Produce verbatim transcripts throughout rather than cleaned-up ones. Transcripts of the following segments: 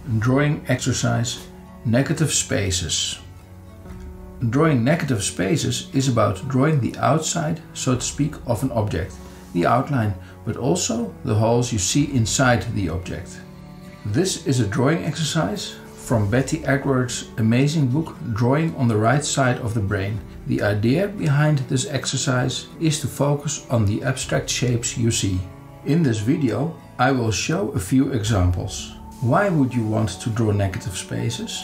Drawing exercise, negative spaces. Drawing negative spaces is about drawing the outside, so to speak, of an object, the outline, but also the holes you see inside the object. This is a drawing exercise from Betty Edwards' amazing book Drawing on the Right Side of the Brain. The idea behind this exercise is to focus on the abstract shapes you see. In this video I will show a few examples. Why would you want to draw negative spaces?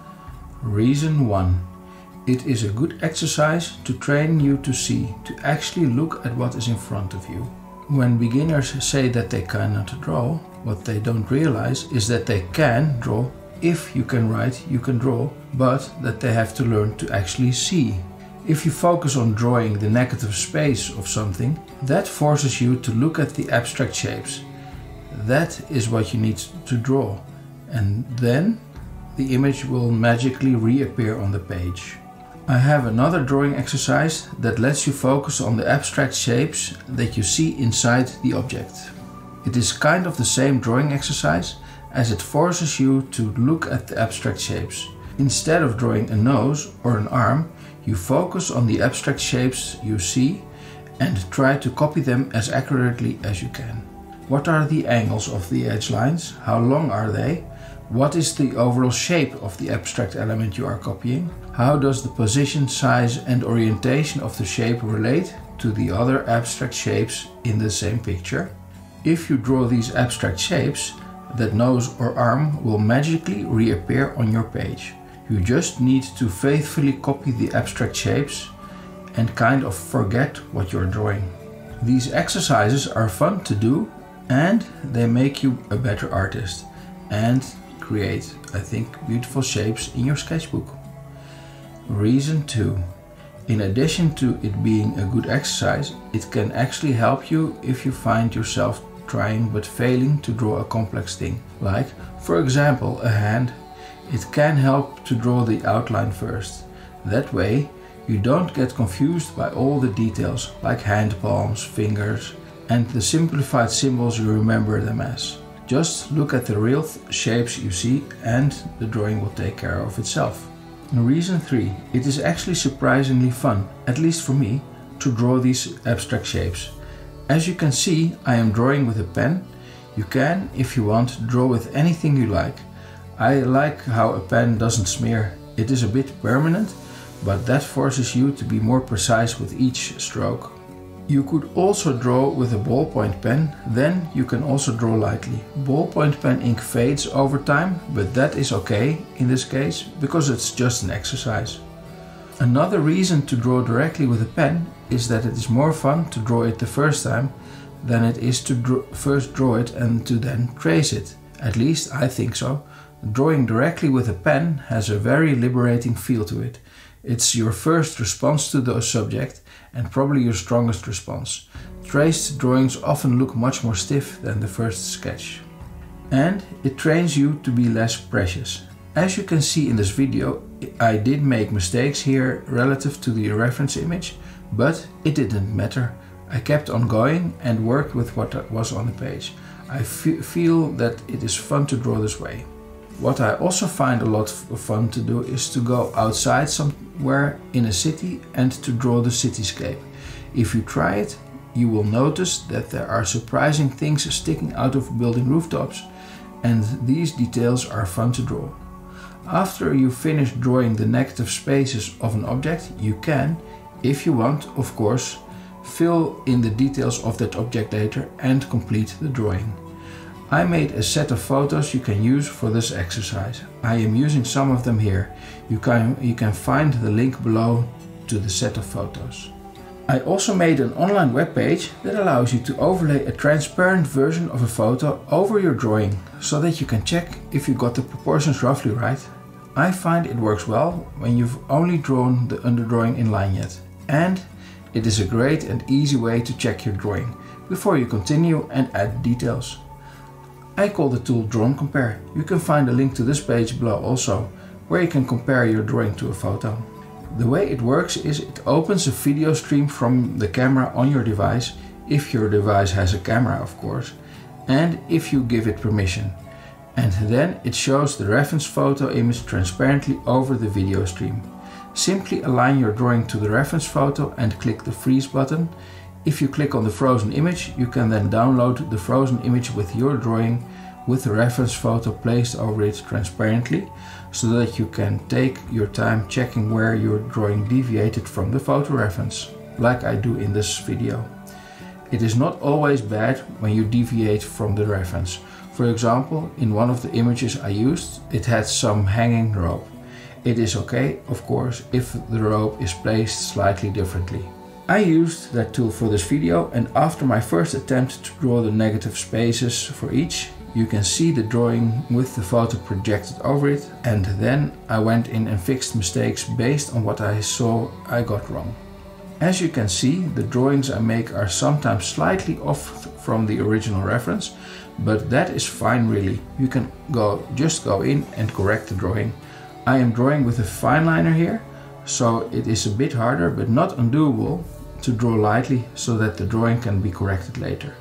Reason one. It is a good exercise to train you to see, to actually look at what is in front of you. When beginners say that they cannot draw, what they don't realize is that they can draw. If you can write, you can draw, but that they have to learn to actually see. If you focus on drawing the negative space of something, that forces you to look at the abstract shapes. That is what you need to draw, and then the image will magically reappear on the page. I have another drawing exercise that lets you focus on the abstract shapes that you see inside the object. It is kind of the same drawing exercise, as it forces you to look at the abstract shapes. Instead of drawing a nose or an arm, you focus on the abstract shapes you see and try to copy them as accurately as you can. What are the angles of the edge lines? How long are they? What is the overall shape of the abstract element you are copying? How does the position, size and orientation of the shape relate to the other abstract shapes in the same picture? If you draw these abstract shapes, that nose or arm will magically reappear on your page. You just need to faithfully copy the abstract shapes and kind of forget what you're drawing. These exercises are fun to do and they make you a better artist and create, I think, beautiful shapes in your sketchbook. Reason two. In addition to it being a good exercise, it can actually help you if you find yourself trying but failing to draw a complex thing. Like, for example, a hand. It can help to draw the outline first. That way, you don't get confused by all the details, like hand palms, fingers, and the simplified symbols you remember them as. Just look at the real shapes you see and the drawing will take care of itself. Reason three. It is actually surprisingly fun, at least for me, to draw these abstract shapes. As you can see, I am drawing with a pen. You can, if you want, draw with anything you like. I like how a pen doesn't smear. It is a bit permanent, but that forces you to be more precise with each stroke. You could also draw with a ballpoint pen, then you can also draw lightly. Ballpoint pen ink fades over time, but that is okay in this case, because it's just an exercise. Another reason to draw directly with a pen is that it is more fun to draw it the first time than it is to draw, first draw it and to then trace it. At least I think so. Drawing directly with a pen has a very liberating feel to it. It's your first response to the subject and probably your strongest response. Traced drawings often look much more stiff than the first sketch. And it trains you to be less precious. As you can see in this video, I did make mistakes here relative to the reference image, but it didn't matter. I kept on going and worked with what was on the page. I feel that it is fun to draw this way. What I also find a lot of fun to do is to go outside somewhere in a city and to draw the cityscape. If you try it, you will notice that there are surprising things sticking out of building rooftops, and these details are fun to draw. After you finish drawing the negative spaces of an object, you can, if you want, of course, fill in the details of that object later and complete the drawing. I made a set of photos you can use for this exercise. I am using some of them here. You can, you can find the link below to the set of photos. I also made an online webpage that allows you to overlay a transparent version of a photo over your drawing so that you can check if you got the proportions roughly right. I find it works well when you've only drawn the underdrawing in line yet. And it is a great and easy way to check your drawing before you continue and add details. I call the tool Drawn Compare. You can find a link to this page below also, where you can compare your drawing to a photo. The way it works is it opens a video stream from the camera on your device, if your device has a camera of course, and if you give it permission. and then it shows the reference photo image transparently over the video stream. Simply align your drawing to the reference photo and click the freeze button. If you click on the frozen image, you can then download the frozen image with your drawing with the reference photo placed over it transparently, so that you can take your time checking where your drawing deviated from the photo reference, like I do in this video. It is not always bad when you deviate from the reference. For example, in one of the images I used, it had some hanging rope. It is okay, of course, if the rope is placed slightly differently. I used that tool for this video, and after my first attempt to draw the negative spaces for each, you can see the drawing with the photo projected over it, and then I went in and fixed mistakes based on what I saw I got wrong. As you can see, the drawings I make are sometimes slightly off from the original reference, but that is fine really. You can go just go in and correct the drawing. I am drawing with a fine liner here, so it is a bit harder but not undoable to draw lightly so that the drawing can be corrected later.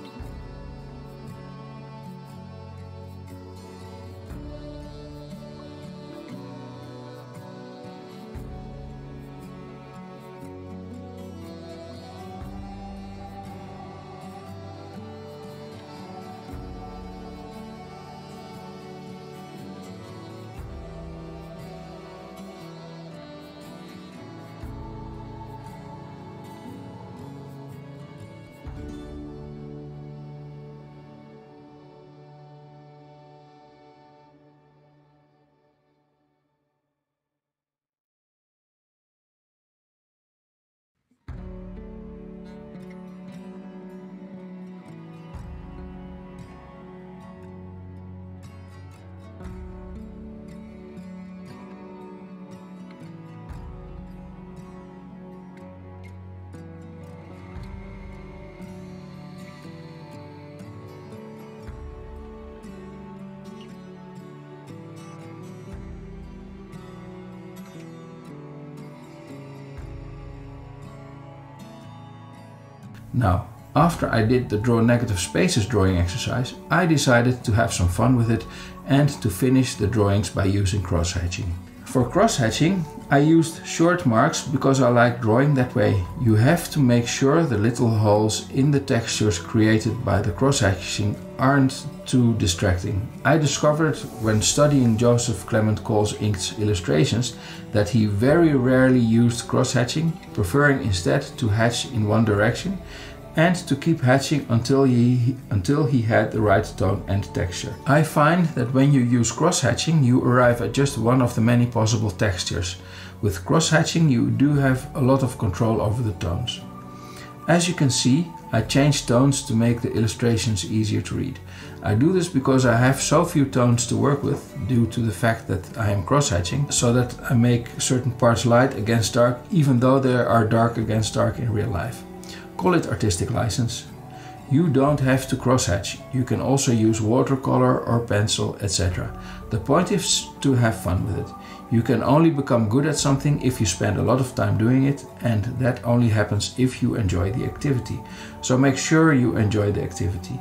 Now, after I did the draw negative spaces drawing exercise, I decided to have some fun with it and to finish the drawings by using cross-hatching. For cross-hatching, I used short marks because I like drawing that way. You have to make sure the little holes in the textures created by the cross-hatching aren't too distracting. I discovered when studying Joseph Clement Coles-Inkt's illustrations that he very rarely used cross-hatching, preferring instead to hatch in one direction and to keep hatching until he, until he had the right tone and texture. I find that when you use cross-hatching, you arrive at just one of the many possible textures. With cross-hatching you do have a lot of control over the tones. As you can see, I changed tones to make the illustrations easier to read. I do this because I have so few tones to work with due to the fact that I am cross-hatching, so that I make certain parts light against dark even though they are dark against dark in real life. Call it artistic license. You don't have to cross-hatch. You can also use watercolor or pencil, et cetera. The point is to have fun with it. You can only become good at something if you spend a lot of time doing it, and that only happens if you enjoy the activity. So make sure you enjoy the activity.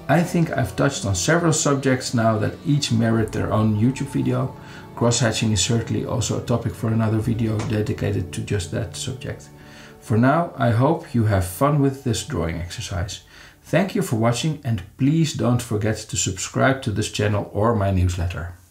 I think I've touched on several subjects now that each merit their own YouTube video. Cross-hatching is certainly also a topic for another video dedicated to just that subject. For now, I hope you have fun with this drawing exercise. Thank you for watching, and please don't forget to subscribe to this channel or my newsletter.